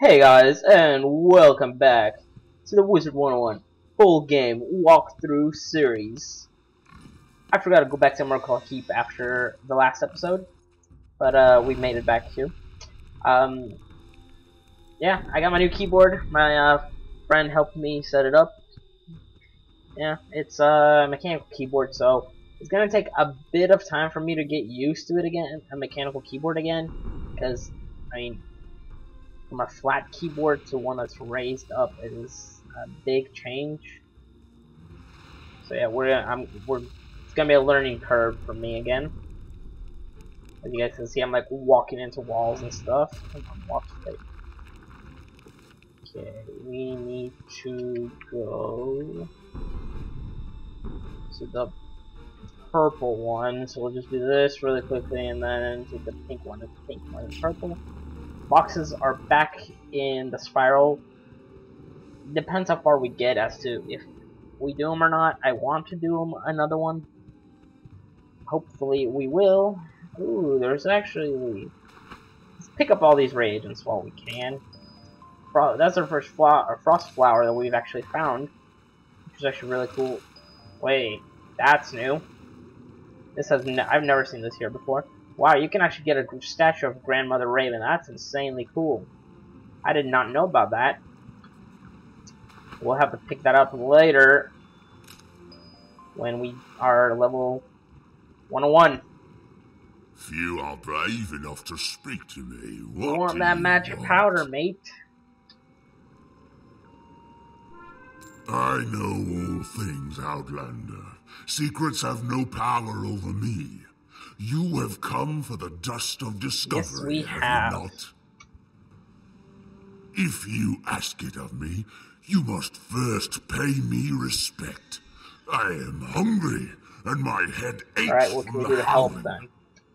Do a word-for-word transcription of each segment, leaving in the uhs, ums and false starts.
Hey guys, and welcome back to the Wizard one oh one full game walkthrough series. I forgot to go back to Mercall Keep after the last episode, but uh, we made it back here. Um, yeah, I got my new keyboard. My uh, friend helped me set it up. Yeah, it's a mechanical keyboard, so it's gonna take a bit of time for me to get used to it again, a mechanical keyboard again, because I mean, from a flat keyboard to one that's raised up is a big change. So yeah, we're gonna, I'm we're it's gonna be a learning curve for me again. As you guys can see, I'm like walking into walls and stuff. Come on, walk straight. Okay, we need to go to the purple one. So we'll just do this really quickly, and then to the pink one. The pink one is purple. Boxes are back in the spiral. Depends how far we get as to if we do them or not. I want to do them another one. Hopefully we will. Ooh, there's actually... Let's pick up all these reagents while we can. Fro that's our first flower, our frost flower that we've actually found, which is actually really cool. Wait, that's new. This has ne I've never seen this here before. Wow, you can actually get a statue of Grandmother Raven. That's insanely cool. I did not know about that. We'll have to pick that up later when we are level one oh one. Few are brave enough to speak to me. What You want do that you magic want? powder, mate? I know all things, Outlander. Secrets have no power over me. You have come for the dust of discovery, Yes, we have, have. you not? If you ask it of me, you must first pay me respect. I am hungry, and my head aches Alright, what from can we the do to help howling. then?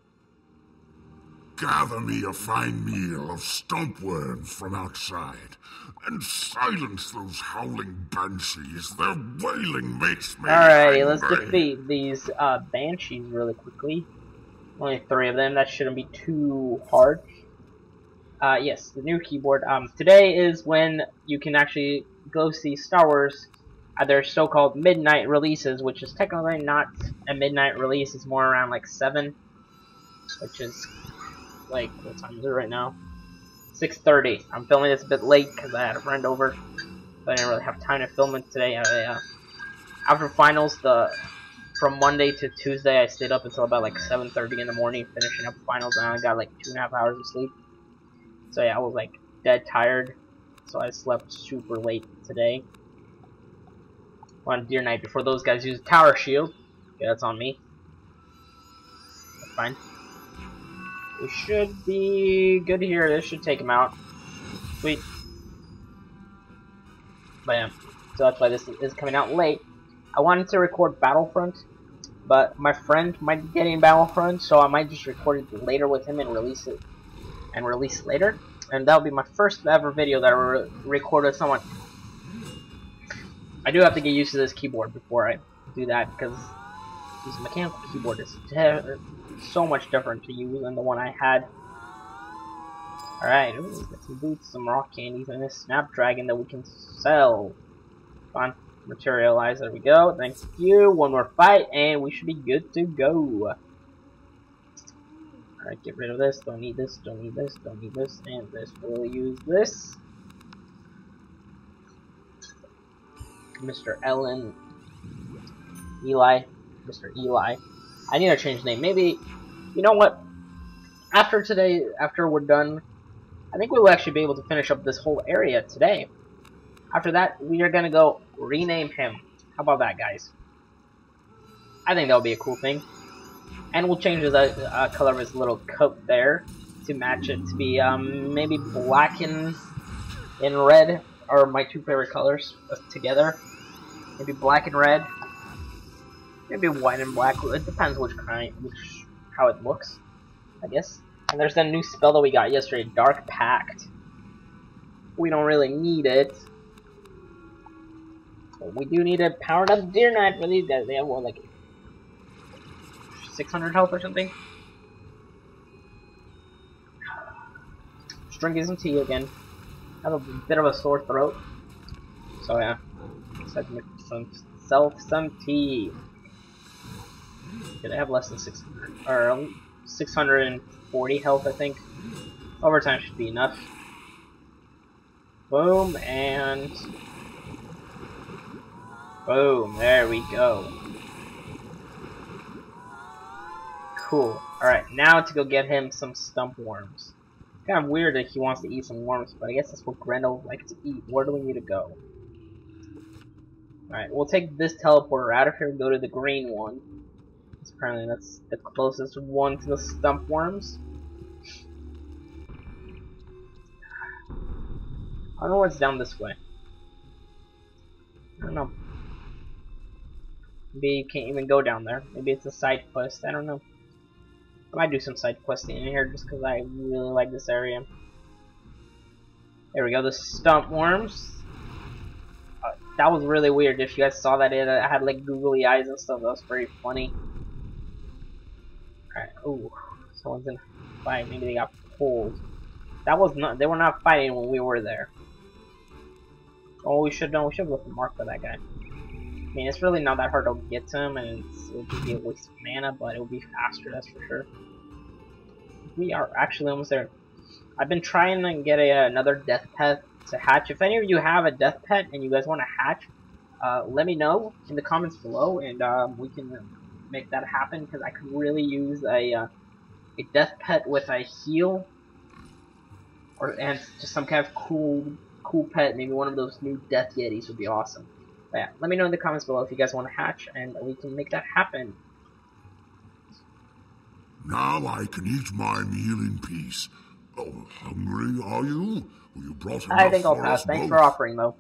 Gather me a fine meal of stomp worms from outside, and silence those howling banshees. Their wailing makes me Alrighty, let's angry. defeat these uh, banshees really quickly. Only three of them, that shouldn't be too hard. Uh, yes, the new keyboard. Um, today is when you can actually go see Star Wars at their so-called midnight releases, which is technically not a midnight release. It's more around like seven, which is like, what time is it right now? six thirty. I'm filming this a bit late because I had a friend over, so I didn't really have time to film it today. I, uh, after finals, the from Monday to Tuesday, I stayed up until about like seven thirty in the morning finishing up finals, and I got like two and a half hours of sleep. So yeah, I was like dead tired, so I slept super late today. On Deer Night before those guys used Tower Shield. Yeah, that's on me. That's fine. We should be good here. This should take him out. Sweet. Bam. So that's why this is coming out late. I wanted to record Battlefront, but my friend might be getting Battlefront, so I might just record it later with him and release it and release later. And that'll be my first ever video that I re record with someone. I do have to get used to this keyboard before I do that, because this mechanical keyboard is so much different to use than the one I had. Alright, got some boots, some rock candies, and a snapdragon that we can sell. Fine, materialize, there we go, thank you, one more fight, and we should be good to go. Alright, get rid of this, don't need this, don't need this, don't need this, and this, we'll use this. Mister Ellen, Eli, Mister Eli. I need to change the name. Maybe, you know what? After today, after we're done, I think we will actually be able to finish up this whole area today. After that, we are gonna go rename him. How about that, guys? I think that would be a cool thing. And we'll change the uh, color of his little coat there to match it to be um, maybe black and, and red are my two favorite colors together. Maybe black and red. Maybe white and black. It depends which kind, which how it looks, I guess. And there's that new spell that we got yesterday, Dark Pact. We don't really need it, but we do need a powered up Deer Knight for these guys. They have what, like six hundred health or something. Drinking some tea again. I have a bit of a sore throat. So yeah. Let's have to make some self some tea. Did I have less than six hundred or six hundred forty health, I think. Overtime should be enough. Boom and boom, there we go. Cool. Alright, now to go get him some stump worms. It's kind of weird that he wants to eat some worms, but I guess that's what Grendel likes to eat. Where do we need to go? Alright, we'll take this teleporter out of here and go to the green one. Apparently that's the closest one to the stump worms. I don't know what's down this way. I don't know. Maybe you can't even go down there. Maybe it's a side quest. I don't know. I might do some side questing in here just because I really like this area. There we go, the stump worms. Uh, that was really weird. If you guys saw that, it uh, had like googly eyes and stuff. That was very funny. Alright, ooh, someone's in a fight. Maybe they got pulled. That was not. They were not fighting when we were there. Oh, we should know. We should look for mark for that guy. I mean, it's really not that hard to get to him, and it's, it'll just be a waste of mana, but it'll be faster. That's for sure. We are actually almost there. I've been trying to get a, another death pet to hatch. If any of you have a death pet and you guys want to hatch, uh, let me know in the comments below, and um, we can make that happen. Because I could really use a uh, a death pet with a heal, or and just some kind of cool cool pet. Maybe one of those new Death Yetis would be awesome. But yeah, let me know in the comments below if you guys want to hatch, and we can make that happen. Now I can eat my meal in peace. Oh, hungry are you? Well, you brought enough I think I'll for pass. us Thanks both. for offering, though.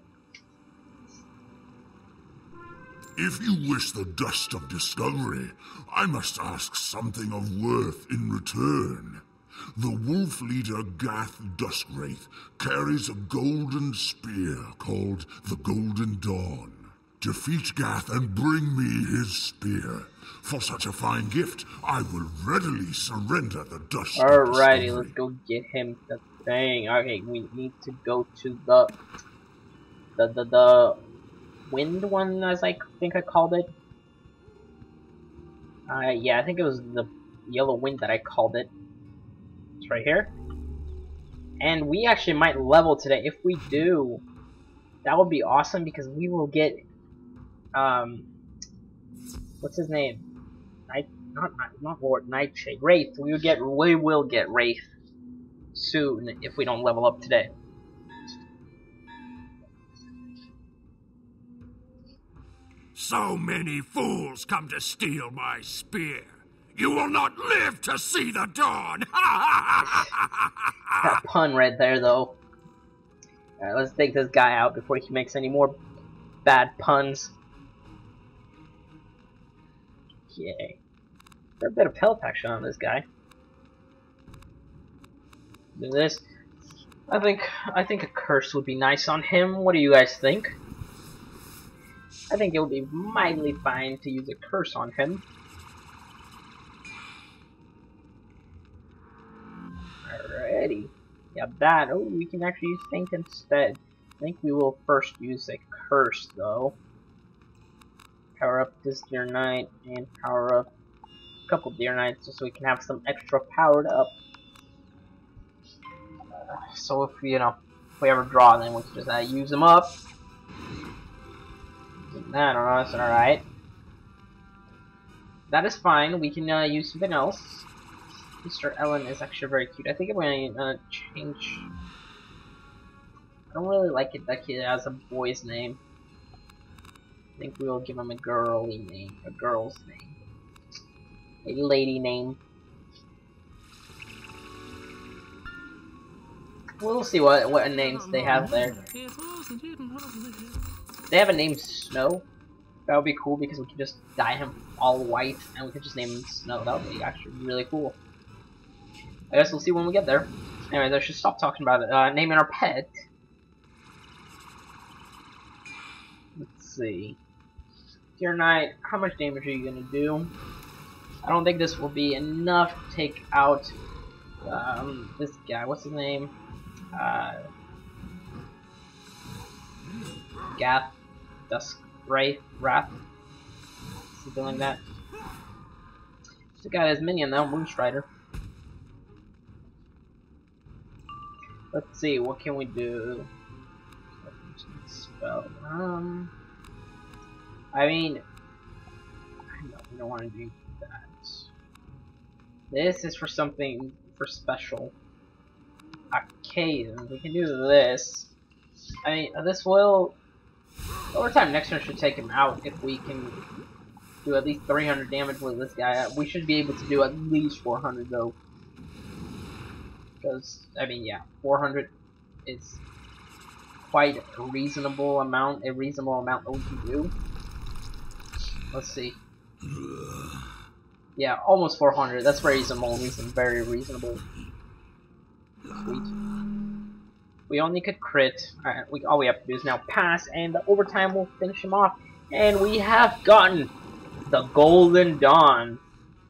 If you wish the dust of discovery, I must ask something of worth in return. The wolf leader Gath Duskwraith carries a golden spear called the Golden Dawn. Defeat Gath and bring me his spear. For such a fine gift, I will readily surrender the dust of discovery. Alrighty, let's go get him the thing. Okay, we need to go to the the the the wind one, as I think I called it. Uh, yeah, I think it was the yellow wind that I called it. It's right here. And we actually might level today. If we do, that would be awesome because we will get um what's his name? Night not not Lord Nightshade. Wraith. We will get we will get Wraith soon if we don't level up today. So many fools come to steal my spear. You will not live to see the dawn! That pun right there, though. Alright, let's take this guy out before he makes any more bad puns. Yay. There's a bit of health action on this guy. Do this. I think I think a curse would be nice on him. What do you guys think? I think it would be mightily fine to use a curse on him. Alrighty. Yeah, that. Oh, we can actually use Faint instead. I think we will first use a curse, though. Power up this Deer Knight and power up a couple Deer Knights just so we can have some extra powered up. Uh, so if, you know, if we ever draw, then we can just uh, use them up. I don't know, that's alright. That is fine, we can uh, use something else. Mister Ellen is actually very cute. I think I'm going to uh, change... I don't really like it that he has a boy's name. I think we will give him a girly name, a girl's name. A lady name. We'll see what, what names they have there. They have a name Snow. That would be cool because we can just dye him all white and we can just name him Snow. That would be actually really cool. I guess we'll see when we get there. Anyway, I should stop talking about it. Uh, naming our pet. Let's see. Deer Knight, how much damage are you gonna do? I don't think this will be enough to take out um, this guy. What's his name? Uh, Gath, Dusk, Wraith, Wrath. Something like that. Still got his minion though, Moonstrider. Let's see, what can we do? Spell. Um, I mean, I know we don't want to do that. This is for something for special occasions. We can do this. I mean, this will over time. Next turn should take him out if we can do at least three hundred damage with this guy. We should be able to do at least four hundred though. Because, I mean, yeah, four hundred is quite a reasonable amount, a reasonable amount that we can do. Let's see. Yeah, almost four hundred. That's reasonable. Reason, very reasonable. Sweet. We only could crit. Alright, we, all we have to do is now pass, and the overtime will finish him off. And we have gotten the Golden Dawn.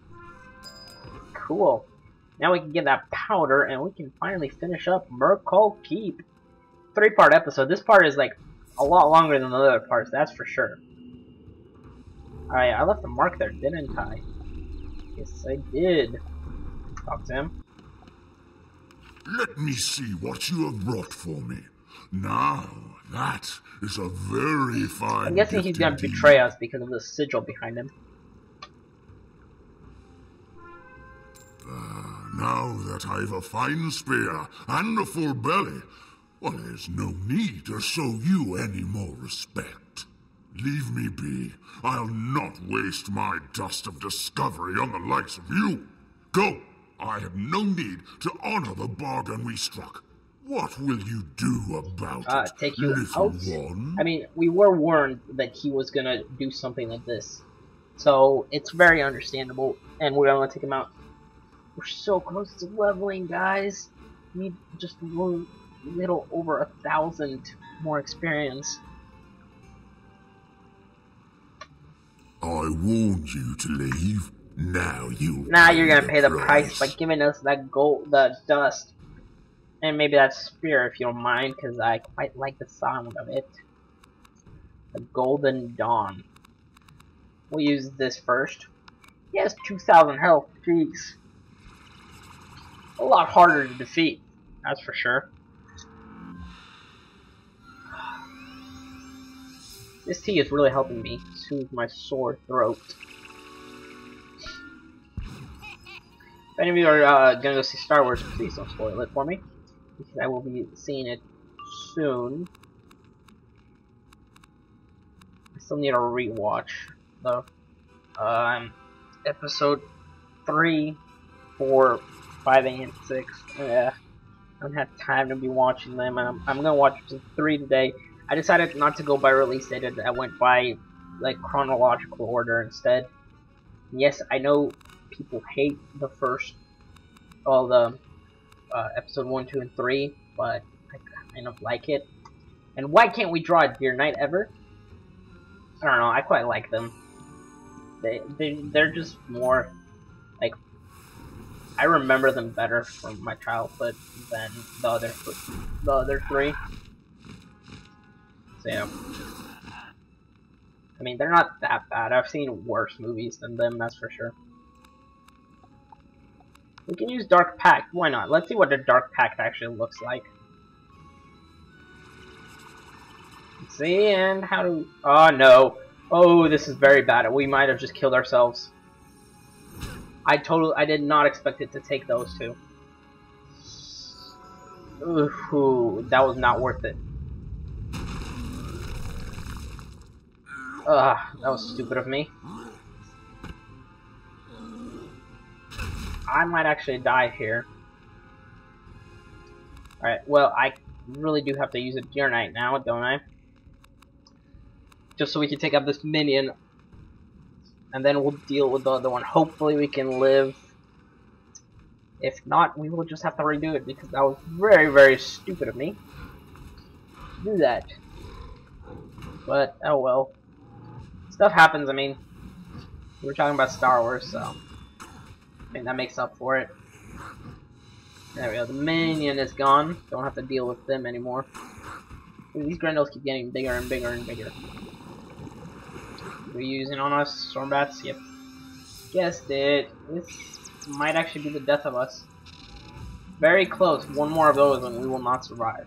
Cool. Now we can get that powder, and we can finally finish up Murkhol Keep. Three-part episode. This part is like a lot longer than the other parts, that's for sure. Alright, I left a mark there, didn't I? Yes, I did. Talk to him. Let me see what you have brought for me. Now, that is a very fine I'm guessing he's gonna indeed. betray us because of the sigil behind him. Ah, now that I've a fine spear and a full belly, well, there's no need to show you any more respect. Leave me be. I'll not waste my dust of discovery on the likes of you. Go! I have no need to honor the bargain we struck. What will you do about Uh, it, take you little out? one? I mean, we were warned that he was gonna do something like this. So, it's very understandable, and we're gonna take him out. We're so close to leveling, guys. We need just a little, little over a thousand more experience. I warned you to leave. Now you. Now you're gonna the pay the price by giving us that gold, the dust, and maybe that spear if you don't mind, because I quite like the sound of it. The Golden Dawn. We'll use this first. He has two thousand health. Jeez, a lot harder to defeat. That's for sure. This tea is really helping me soothe my sore throat. If any of you are uh, gonna go see Star Wars, please don't spoil it for me, because I will be seeing it soon. I still need a rewatch though. Um, episode three, four, five, and six. Yeah, I don't have time to be watching them. I'm, I'm gonna watch episode three today. I decided not to go by release date. I went by like chronological order instead. Yes, I know people hate the first, all the uh, episode one, two, and three, but I kind of like it. And why can't we draw a Deer Knight ever? I don't know. I quite like them. They they they're just more like, I remember them better from my childhood than the other the other three. So yeah. I mean, they're not that bad. I've seen worse movies than them, that's for sure. We can use Dark Pact. Why not? Let's see what the Dark Pact actually looks like. Let's see, and how do... Oh, no. Oh, this is very bad. We might have just killed ourselves. I totally... I did not expect it to take those two. Ooh, that was not worth it. Ugh, that was stupid of me. I might actually die here. Alright, well, I really do have to use a Deer Knight now, don't I? Just so we can take out this minion. And then we'll deal with the other one. Hopefully we can live. If not, we will just have to redo it, because that was very, very stupid of me to do that. But, oh well. Stuff happens. I mean, we were talking about Star Wars, so I think that makes up for it. There we go. The minion is gone. Don't have to deal with them anymore. These Grendels keep getting bigger and bigger and bigger. We're using on us Stormbats? Yep. Guessed it. This might actually be the death of us. Very close. One more of those and we will not survive.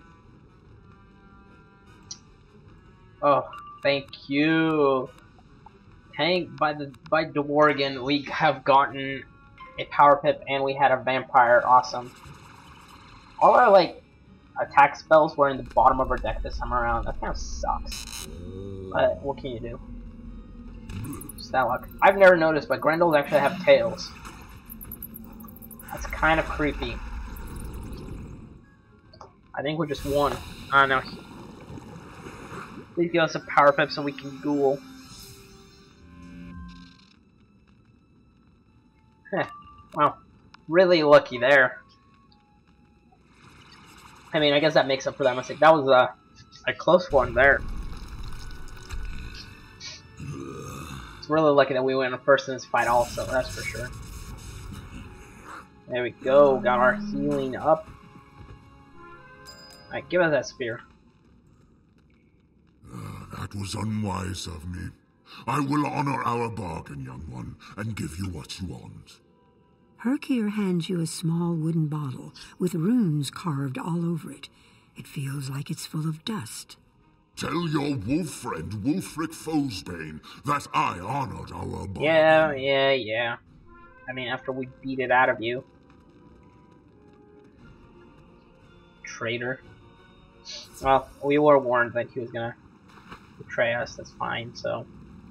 Oh, thank you. Thank by the by Dworgen we have gotten a power pip and we had a vampire. Awesome. All our like attack spells were in the bottom of our deck this time around. That kind of sucks. But what can you do? Just that luck. I've never noticed, but Grendels actually have tails. That's kind of creepy. I think we just won. I don't know. Please give us a power pip so we can ghoul. Heh. Well, really lucky there. I mean, I guess that makes up for that mistake. That was a, a close one there. It's really lucky that we went first in this fight also, that's for sure. There we go, got our healing up. Alright, give us that spear. Uh, that was unwise of me. I will honor our bargain, young one, and give you what you want. Herkier hands you a small wooden bottle with runes carved all over it. It feels like it's full of dust. Tell your wolf friend, Wulfric Fosbane, that I honored our bargain. Yeah, yeah, yeah. I mean, after we beat it out of you. Traitor. Well, we were warned that he was gonna betray us, that's fine, so...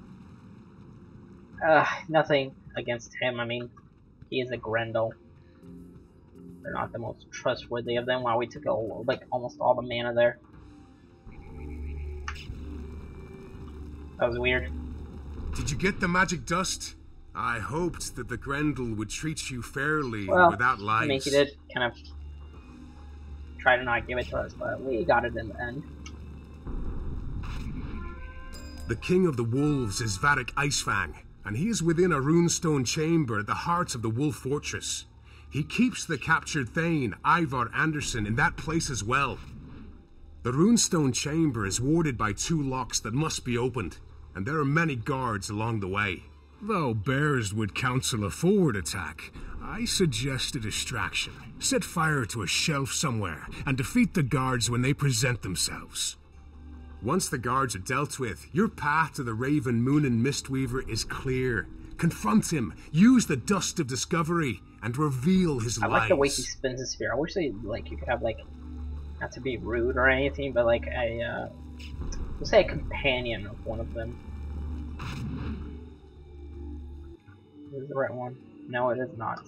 Uh, nothing against him, I mean, he is a Grendel. They're not the most trustworthy of them, while we took a, like, almost all the mana there. That was weird. Did you get the magic dust? I hoped that the Grendel would treat you fairly Well, without lies. I mean, he did kind of try to not give it to us, but we got it in the end. The king of the wolves is Varric Icefang, and he is within a runestone chamber at the heart of the Wolf Fortress. He keeps the captured Thane, Ivar Anderson, in that place as well. The runestone chamber is warded by two locks that must be opened, and there are many guards along the way. Though bears would counsel a forward attack, I suggest a distraction. Set fire to a shelf somewhere, and defeat the guards when they present themselves. Once the guards are dealt with, your path to the Raven, Moon, and Mistweaver is clear. Confront him, use the dust of discovery, and reveal his lies. I like the way he spins his spear. I wish they, like, you could have, like, not to be rude or anything, but like a, uh, let's say a companion of one of them. Is this the right one? No, it is not.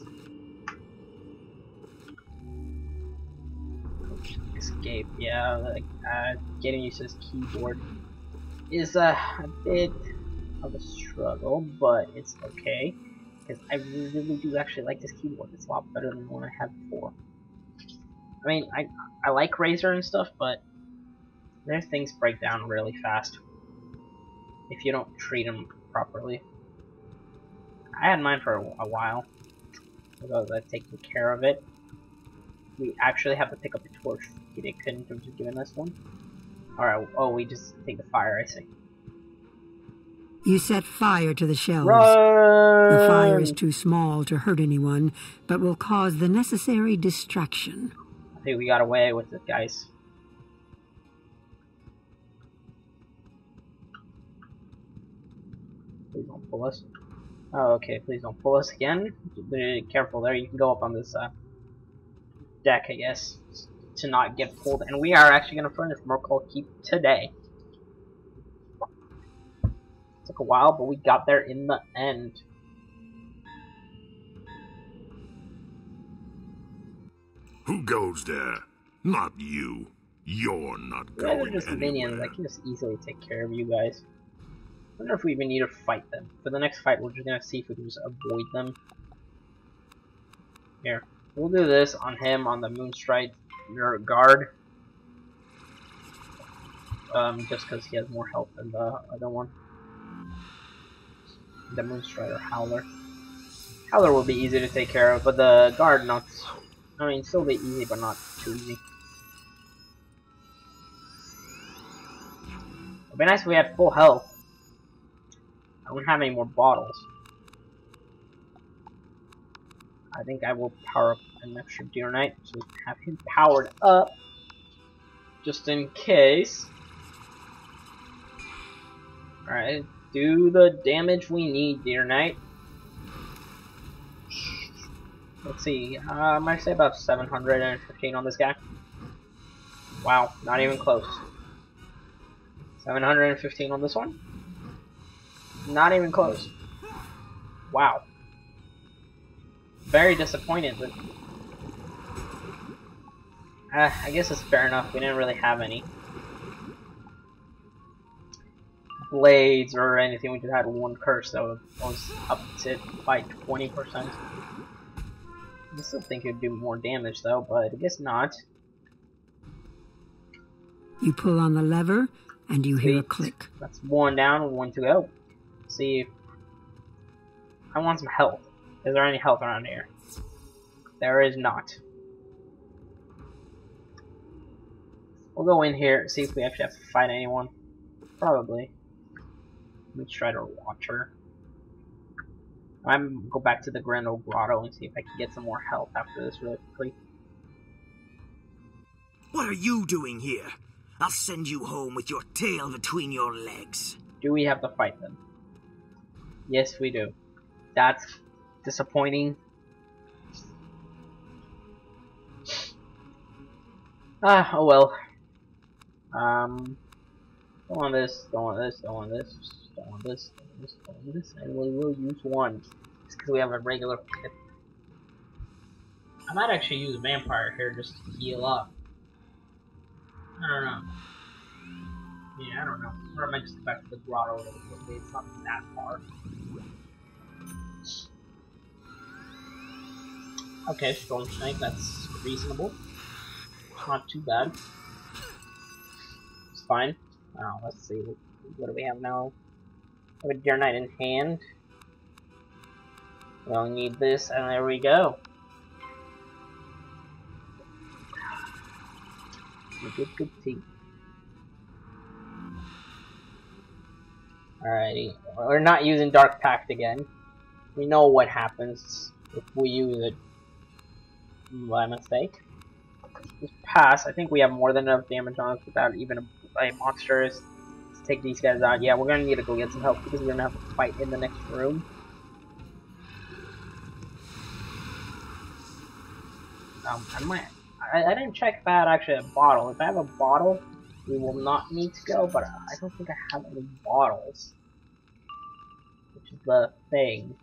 Escape, yeah, like, uh, getting used to this keyboard is uh, a bit of a struggle, but it's okay, because I really do actually like this keyboard. It's a lot better than the one I had before. I mean, I I like Razor and stuff, but their things break down really fast if you don't treat them properly. I had mine for a, a while because I was taking care of it. We actually have to pick up a torch. They couldn't have just given us one. Alright, oh, we just take the fire, I see. You set fire to the shelves. Run! The fire is too small to hurt anyone, but will cause the necessary distraction. I think we got away with it, guys. Please don't pull us. Oh, okay, please don't pull us again. Be careful there, you can go up on this uh, deck, I guess, to not get pulled. And we are actually going to furnish Myrkul Keep today. Took a while, but we got there in the end. Who goes there? Not you. You're not You guys are going just minions. anywhere. I can just easily take care of you guys. I wonder if we even need to fight them. For the next fight, we're just gonna see if we can just avoid them. Here, we'll do this on him on the Moonstrike guard. Um, just because he has more health than the other one. The Moonstrider Howler. Howler will be easy to take care of, but the guard not. I mean, still be easy, but not too easy. It'd be nice if we had full health. I don't have any more bottles. I think I will power up an extra Deer Knight so we can have him powered up. Just in case. Alright, do the damage we need, Deer Knight. Let's see, uh, I might say about seven hundred fifteen on this guy. Wow, not even close. seven hundred fifteen on this one. Not even close. Wow. Very disappointed, but uh, I guess it's fair enough. We didn't really have any blades or anything. We just had one curse that was up to by twenty percent. I still think it would do more damage though, but I guess not. You pull on the lever, and you hear a click. That's one down, one to go. Let's see if I want some health. Is there any health around here? There is not. We'll go in here, see if we actually have to fight anyone. Probably. Let me try to watch her. I'm go back to the Grand Old Grotto and see if I can get some more health after this really quickly. What are you doing here? I'll send you home with your tail between your legs. Do we have to fight them? Yes, we do. That's disappointing. Ah, oh well. Um, don't want this, don't want this, don't want this, don't want this, don't want this, don't want this, and we will use one. It's because we have a regular pit. I might actually use a vampire here just to heal up. I don't know. Yeah, I don't know. Or I might just go back to the grotto really quickly. It's not that far. Okay, Storm Snake, that's reasonable. It's not too bad. It's fine. Now, let's see. What do we have now? We have a Deer Knight in hand. We only need this, and there we go. Good, good teeth. Alrighty. We're not using Dark Pact again. We know what happens if we use it by mistake. Just pass. I think we have more than enough damage on us without even a, a monster to take these guys out. Yeah, we're gonna need to go get some help because we're gonna have to fight in the next room. Um, I might. I, I didn't check if I had actually a bottle. If I have a bottle, we will not need to go, but I don't think I have any bottles. Which is the thing.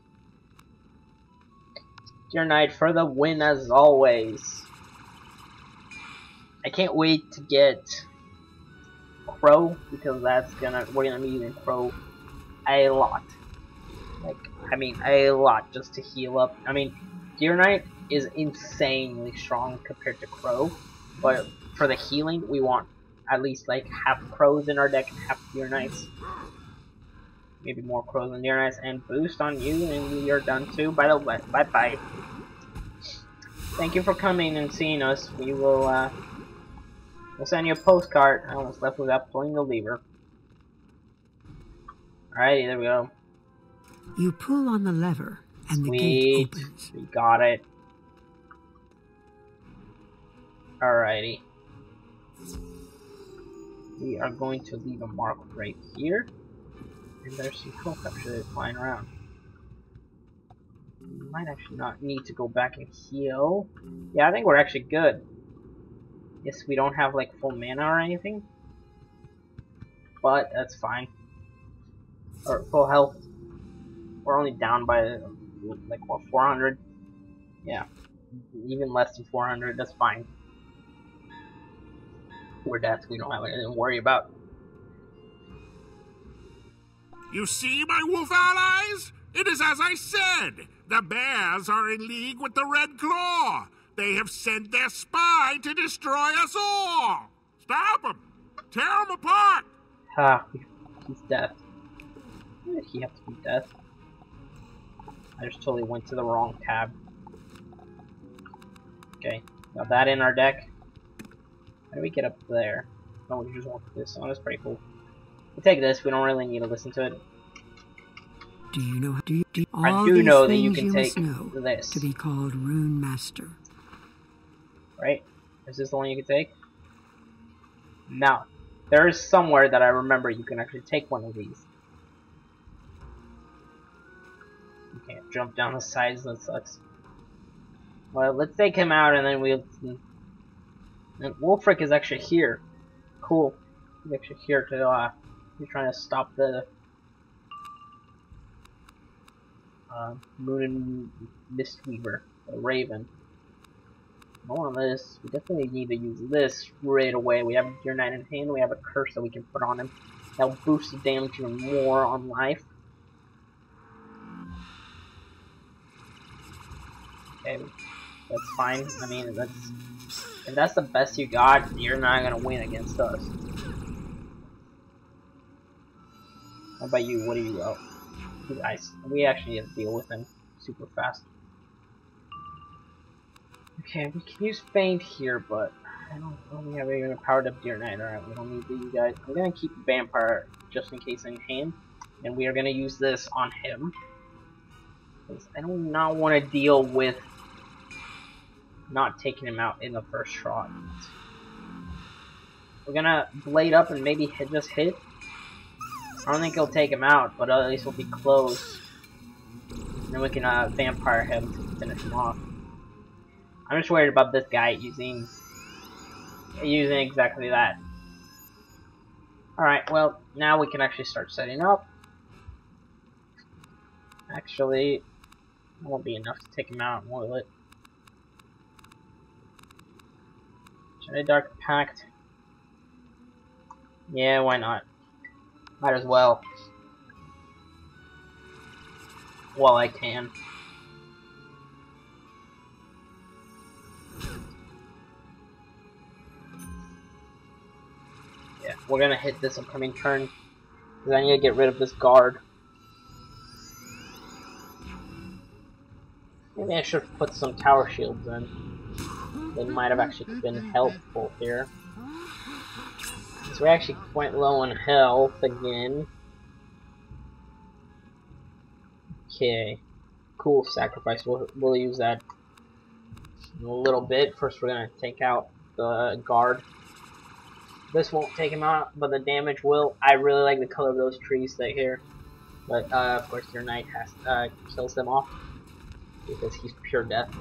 Deer Knight for the win as always. I can't wait to get Crow because that's gonna we're gonna be using Crow a lot. Like I mean a lot just to heal up. I mean Deer Knight is insanely strong compared to Crow, but for the healing we want at least like half Crows in our deck and half Deer Knights. Maybe more Crows than Deer Knights, and boost on you, and you're done too. By the way, bye bye. Thank you for coming and seeing us. We will uh, we'll send you a postcard. I almost left without pulling the lever. Alrighty, there we go. You pull on the lever, and Sweet. the gate opens. We got it. Alrighty. We are going to leave a mark right here. And there's some health actually flying around. We might actually not need to go back and heal. Yeah, I think we're actually good. Yes, we don't have like full mana or anything. But that's fine. Or full health. We're only down by like what, four hundred? Yeah. Even less than four hundred, that's fine. We're deaths, we don't have anything to worry about. You see, my wolf allies? It is as I said. The bears are in league with the Red Claw. They have sent their spy to destroy us all. Stop them. Tear them apart. Ha, he's death. Why did he have to be death? I just totally went to the wrong tab. Okay, got that in our deck. How do we get up there? Oh, we just want this. Oh, that's pretty cool. We'll take this. We don't really need to listen to it. Do you know? Do you, do all I do these know that you things can you take must know this. to be called Rune Master. Right? Is this the one you can take? No. There is somewhere that I remember you can actually take one of these. You can't jump down the sides, that sucks. Well, let's take him out and then we'll... And Wulfric is actually here. Cool. He's actually here to, uh... He's trying to stop the... Uh, Moon and Mistweaver. The Raven. More on this. We definitely need to use this right away. We have Deer Knight in hand. We have a curse that we can put on him. That'll boost the damage even more on life. Okay, that's fine. I mean, that's if that's the best you got, you're not gonna win against us. How about you? What do you got? Guys, we actually have to deal with him super fast. Okay, we can use Feint here, but I don't know we have even a powered up Deer Knight. Alright, we don't need these guys. I'm gonna keep Vampire just in case in hand, and we are gonna use this on him. Because I do not want to deal with not taking him out in the first shot. We're gonna blade up and maybe hit, just hit. I don't think he'll take him out, but at least we'll be close. And then we can uh, Vampire him to finish him off. I'm just worried about this guy using using exactly that. Alright, well, now we can actually start setting up. Actually, it won't be enough to take him out, will it? Jedi Dark Pact. Yeah, why not? Might as well. While I can. Yeah, we're gonna hit this upcoming turn. Because I need to get rid of this guard. Maybe I should put some tower shields in. They might have actually been helpful here. So we're actually quite low on health again. Okay. Cool sacrifice. We'll, we'll use that in a little bit. First we're gonna take out the guard. This won't take him out, but the damage will. I really like the color of those trees right here. But uh, of course your knight has uh, kills them off. Because he's pure death.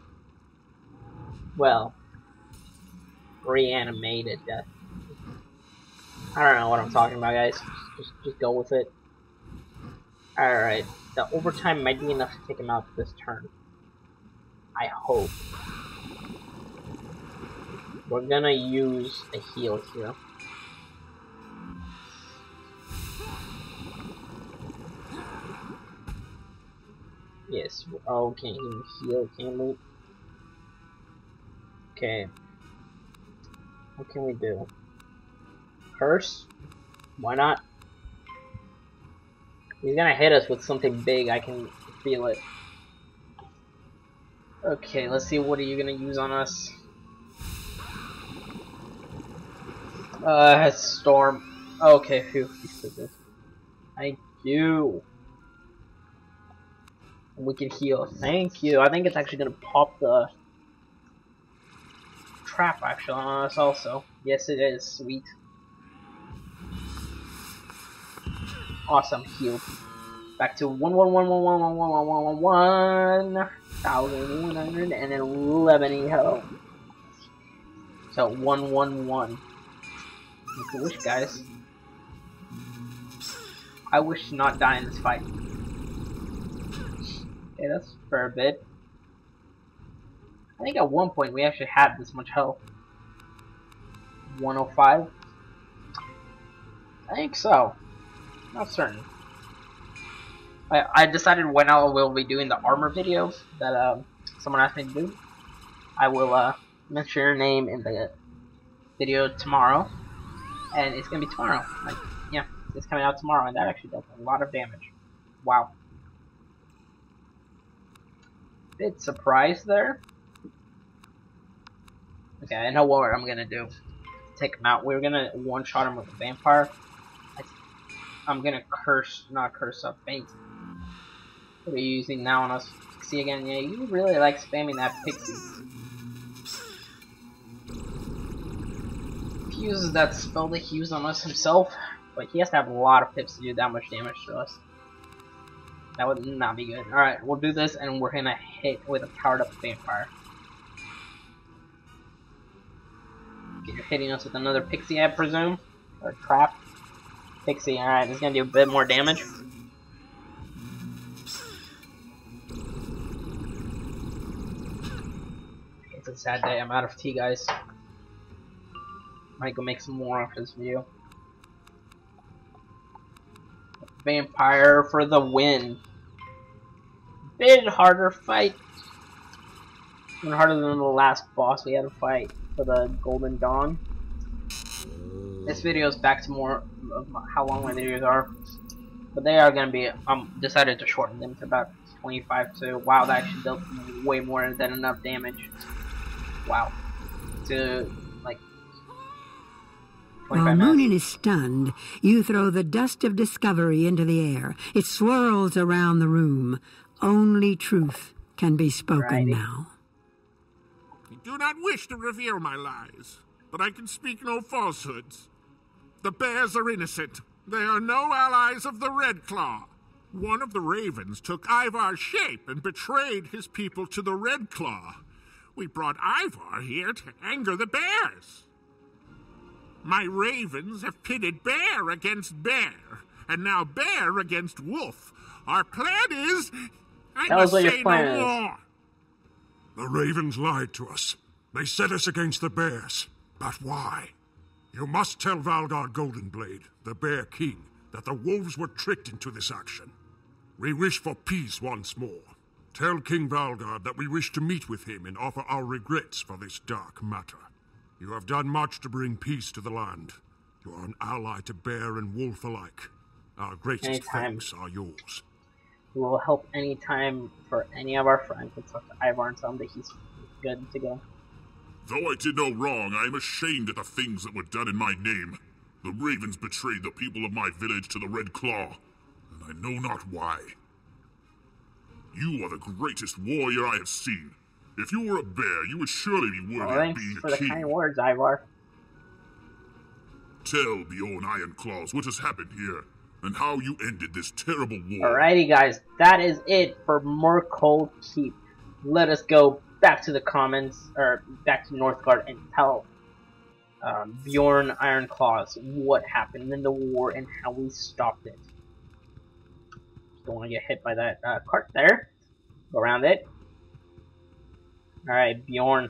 Well, reanimated death. I don't know what I'm talking about, guys. Just, just go with it. Alright, the overtime might be enough to take him out this turn. I hope. We're gonna use a heal here. Yes. Oh, can't even heal, can we? Okay. What can we do? Curse? Why not? He's gonna hit us with something big, I can feel it. Okay, let's see, what are you gonna use on us? Uh, Storm. Okay, phew. Thank you. We can heal. Thank you. I think it's actually gonna pop the trap actually on us also. Yes, it is. Sweet. Awesome. Healed. Back to one one one one one one one one one one thousand one hundred and eleven health. So one one one. Make a wish, guys. I wish to not die in this fight. Okay, that's a fair bit. I think at one point we actually had this much health. one oh five? I think so. Not certain. I, I decided when I will be doing the armor video that um, someone asked me to do. I will uh, mention your name in the video tomorrow. And it's gonna be tomorrow. Like, yeah, it's coming out tomorrow, and that actually does a lot of damage. Wow. Bit surprised there. Okay, I know what I'm gonna do. Take him out. We're gonna one-shot him with a vampire. I I'm gonna curse, not curse up faint. What are you using now on us? Pixie again? Yeah, you really like spamming that Pixie. He uses that spell that he used on us himself, but he has to have a lot of pips to do that much damage to us. That would not be good. Alright, we'll do this and we're gonna hit with a powered up vampire. Okay, you're hitting us with another Pixie, I presume? Or trap? Pixie, alright, this is gonna do a bit more damage. It's a sad day, I'm out of tea, guys. Might go make some more after this video. Vampire for the win. Bit harder fight. Even harder than the last boss we had to fight for the Golden Dawn. This video is back to more of how long my videos are, but they are gonna be. Um, decided to shorten them to about twenty-five. To wow, that actually dealt way more than enough damage. Wow, to like. While Moonin is stunned, you throw the dust of discovery into the air. It swirls around the room. Only truth can be spoken Alrighty. now. I do not wish to reveal my lies, but I can speak no falsehoods. The bears are innocent. They are no allies of the Red Claw. One of the ravens took Ivar's shape and betrayed his people to the Red Claw. We brought Ivar here to anger the bears. My ravens have pitted bear against bear, and now bear against wolf. Our plan is... I Tell us must what your say plan no is. more. The ravens lied to us. They set us against the bears. But why? You must tell Valgard Goldenblade, the Bear King, that the wolves were tricked into this action. We wish for peace once more. Tell King Valgard that we wish to meet with him and offer our regrets for this dark matter. You have done much to bring peace to the land. You are an ally to bear and wolf alike. Our greatest Anytime. thanks are yours. We will help anytime for any of our friends. Let's talk to Ivar and tell him that he's good to go. Though I did no wrong, I am ashamed at the things that were done in my name. The ravens betrayed the people of my village to the Red Claw, and I know not why. You are the greatest warrior I have seen. If you were a bear, you would surely be worthy Well, of thanks being for a the king. kind words, Ivar. Tell Bjorn Ironclaws what has happened here, and how you ended this terrible war. Alrighty, guys, that is it for Murkhold Keep. Let us go back to the commons, or back to Northgard, and tell um, Bjorn Ironclaws what happened in the war and how we stopped it. Don't want to get hit by that uh, cart there. Go around it. Alright, Bjorn.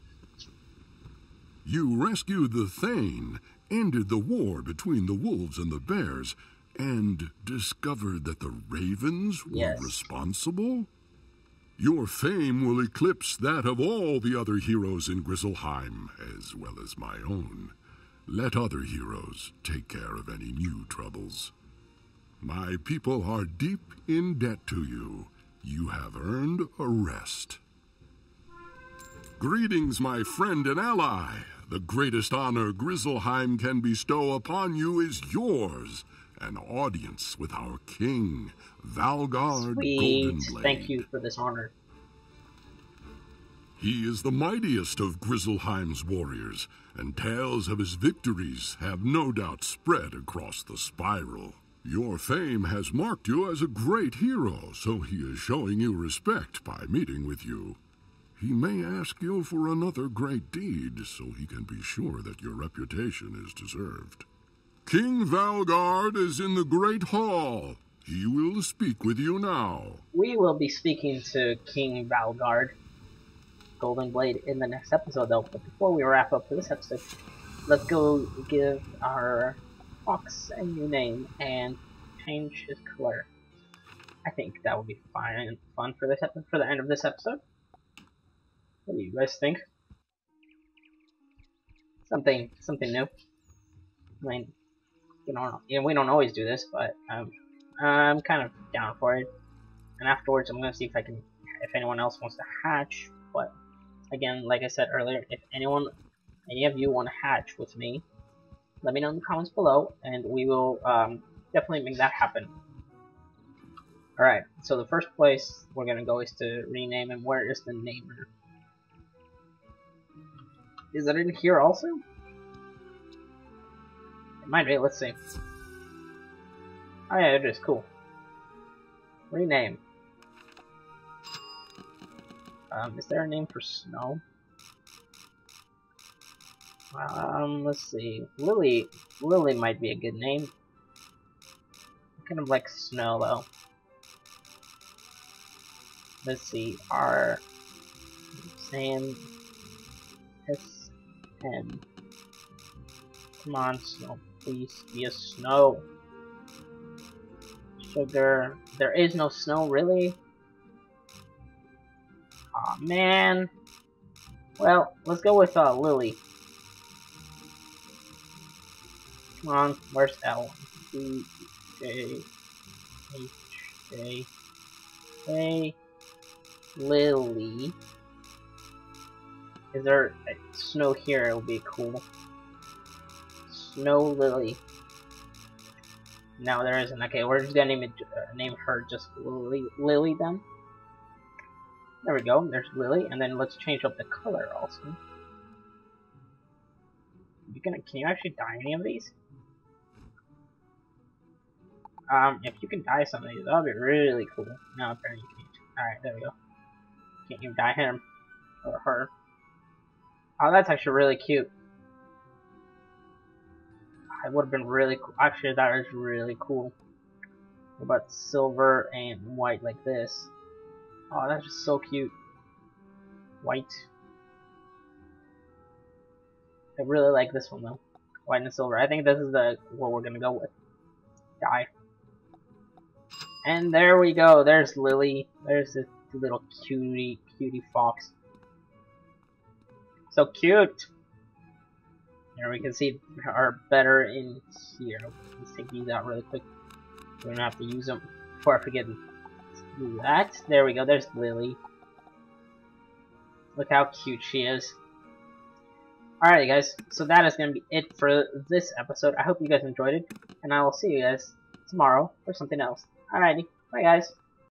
You rescued the Thane, ended the war between the wolves and the bears, and discovered that the ravens were Yes. responsible? Your fame will eclipse that of all the other heroes in Grizzleheim, as well as my own. Let other heroes take care of any new troubles. My people are deep in debt to you. You have earned a rest. Greetings, my friend and ally. The greatest honor Grizzleheim can bestow upon you is yours. An audience with our king, Valgard Sweet. Goldenblade. Thank you for this honor. He is the mightiest of Grizzleheim's warriors, and tales of his victories have no doubt spread across the spiral. Your fame has marked you as a great hero, so he is showing you respect by meeting with you. He may ask you for another great deed, so he can be sure that your reputation is deserved. King Valgard is in the Great Hall. He will speak with you now. We will be speaking to King Valgard Goldenblade in the next episode, though. But before we wrap up for this episode, let's go give our fox a new name and change his color. I think that would be fine, fun for this episode, for the end of this episode. What do you guys think? Something, something new. I mean, you know, you know, we don't always do this, but um, I'm kind of down for it. And afterwards, I'm gonna see if I can, if anyone else wants to hatch. But again, like I said earlier, if anyone, any of you want to hatch with me, let me know in the comments below, and we will um, definitely make that happen. Alright, so the first place we're gonna go is to rename him. Where is the namer? Is it in here also? It might be, let's see. Oh yeah, it is, cool. Rename. Um, is there a name for snow? Um, let's see. Lily, Lily might be a good name. I kind of like snow though. Let's see. R. Sam. S. M. Come on, snow. Please be a snow. Sugar. There is no snow, really? Aw, oh, man. Well, let's go with uh, Lily. Come on, where's L? D, J, H, J, K, Lily. Is there a snow here? It would be cool. Snow Lily. No, there isn't. Okay, we're just gonna name it, uh, name her just Lily, Lily then. There we go. There's Lily, and then let's change up the color also. You can can you actually dye any of these? Um, if you can dye some of these, that would be really cool. No, apparently you can't. Alright, there we go. Can't even dye him. Or her. Oh, that's actually really cute. It would have been really cool. Actually, that is really cool. What about silver and white like this? Oh, that's just so cute. White. I really like this one though. White and silver. I think this is the what we're gonna go with. Dye. And there we go. There's Lily. There's this little cutie, cutie fox. So cute. Here we can see our better in here. Let's take these out really quick. We're gonna have to use them before I forget to do that. There we go. There's Lily. Look how cute she is. Alright guys, so that is going to be it for this episode. I hope you guys enjoyed it, and I will see you guys tomorrow for something else. Alrighty, bye guys.